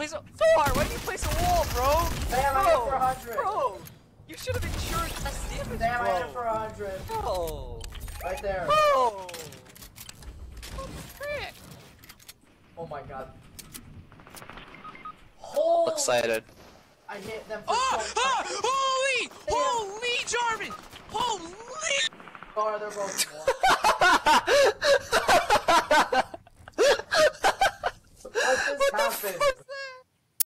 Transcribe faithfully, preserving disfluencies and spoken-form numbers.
place a Thor? Why did you place a wall, bro? Damn, I hit for a hundred. Bro, you should have insured less damage, Damn, bro. I hit for a hundred. Bro. Right there. Bro. Oh, frick. Oh my god. Holy. Excited. I hit them for Oh, so oh, much. holy, Damn. holy, Jarvan, holy. Oh, they're both one.